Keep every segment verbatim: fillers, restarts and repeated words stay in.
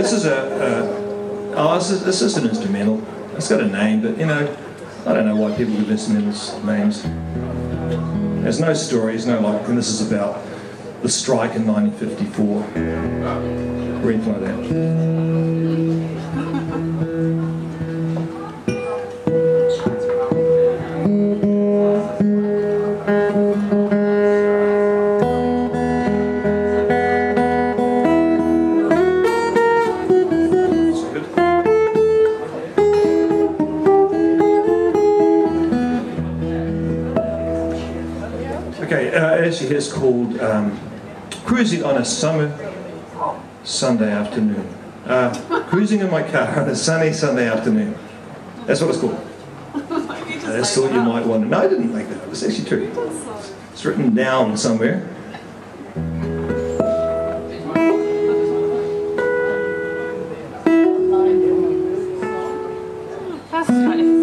this is a, a oh, this is, this is an instrumental. It's got a name, but you know, I don't know why people give instrumentals names. There's no story, there's no like, and this is about the strike in nineteen fifty-four, or anything like that. Actually, it's called um, Cruising on a Summer Sunday Afternoon. Uh, cruising in my car on a sunny Sunday afternoon. That's what it's called. I just thought you might want to. No, I didn't make that up. It's actually true. It's written down somewhere. That's nice.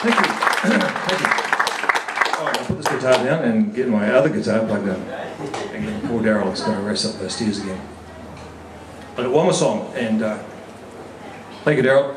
Thank you. Thank you. Oh, I'll put this guitar down and get my other guitar plugged in. Again, poor Daryl's going to race up those stairs again. I got one more song, and uh, thank you, Daryl.